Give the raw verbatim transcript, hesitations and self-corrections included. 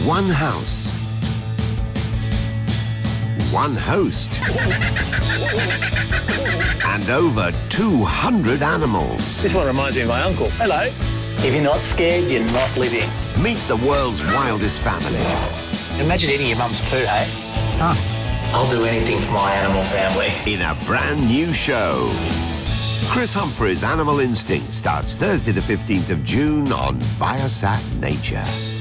One house. One host. And over two hundred animals. This one reminds me of my uncle. Hello. If you're not scared, you're not living. Meet the world's wildest family. Imagine eating your mum's poo, hey? Huh. I'll do anything for my animal family. In a brand new show. Chris Humphrey's Animal Instinct starts Thursday the fifteenth of June on Viasat Nature.